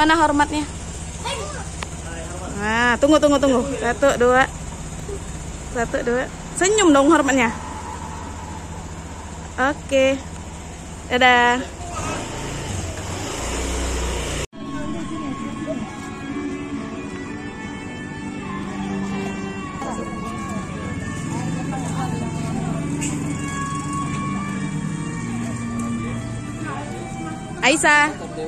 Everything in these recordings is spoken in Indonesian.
Mana hormatnya? Nah, tunggu. 1, 2. 1, 2. Senyum dong hormatnya. Oke. Dadah. Aisyah.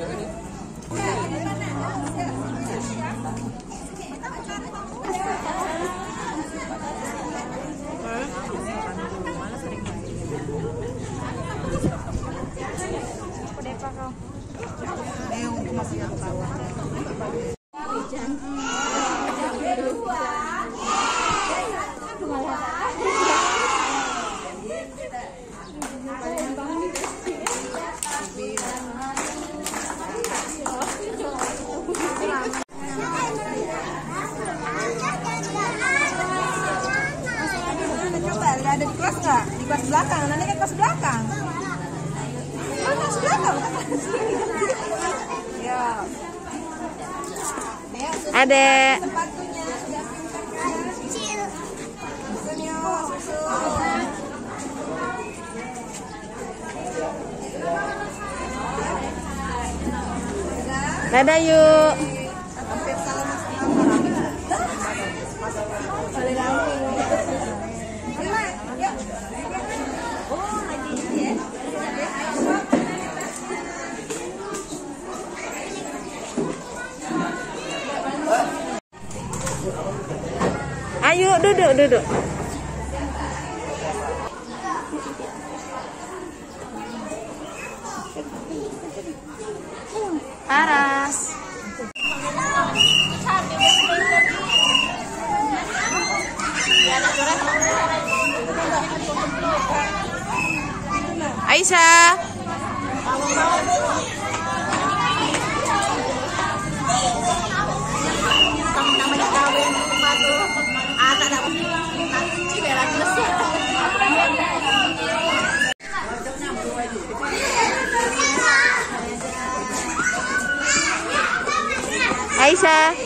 Ada di kelas nggak? Di kelas belakang, nanti kan kelas belakang. Kelas belakang. Ya. Ada. Sepatunya kecil. Susunya, susu. Dadah yuk. Hampir sama Balik lagi. Ayo duduk. Paras. Aisyah. Aisyah.